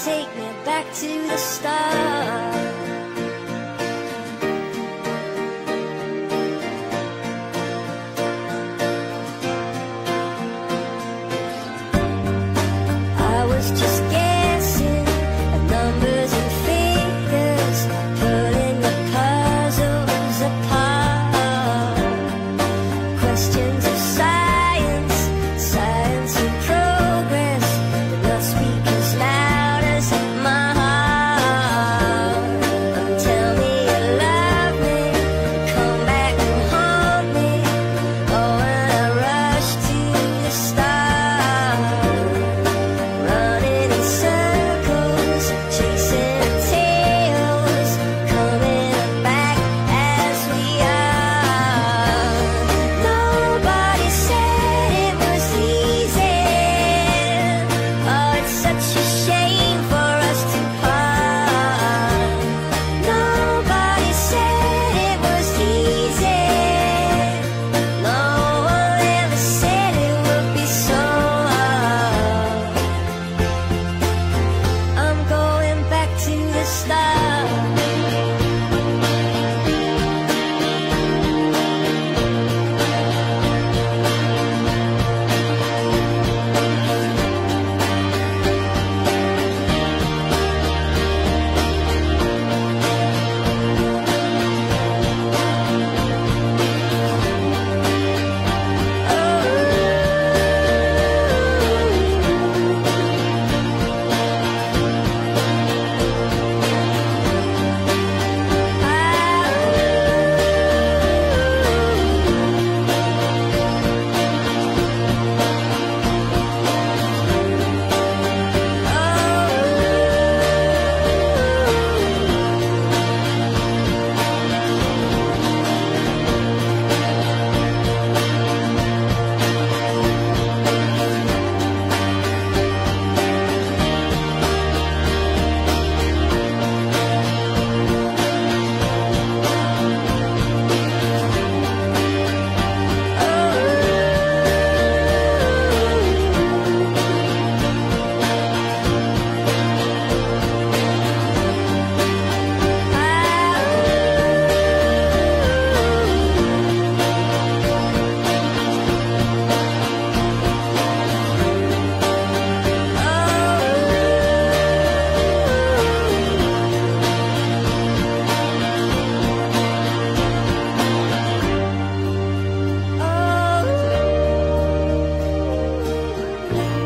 take me back to the start. I was just guessing at numbers and figures, pulling the puzzles apart. Questions of science, science of progress, but not speak as loud as my heart. Tell me you love me, come back and haunt me. Oh, when I rush to the start, running in circles, chasing tails, coming back as we are. Nobody said it was easy. Oh, it's such a shame for us to part. Nobody said it was easy. No one ever said it would be so hard. I'm going back to the start. Oh,